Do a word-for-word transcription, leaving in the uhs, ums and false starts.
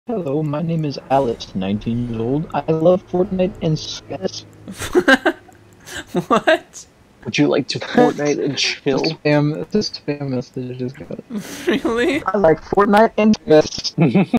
Hello, my name is Alice, nineteen years old. I love Fortnite and Skess. What? Would you like to Fortnite and chill? This spam, this spam message I just got. Really? I like Fortnite and Skess.